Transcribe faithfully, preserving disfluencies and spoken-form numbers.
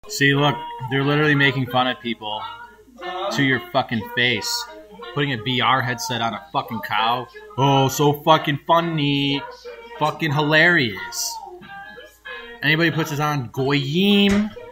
See, look, they're literally making fun of people to your fucking face. Putting a V R headset on a fucking cow. Oh, so fucking funny. Fucking hilarious. Anybody puts this on Goyim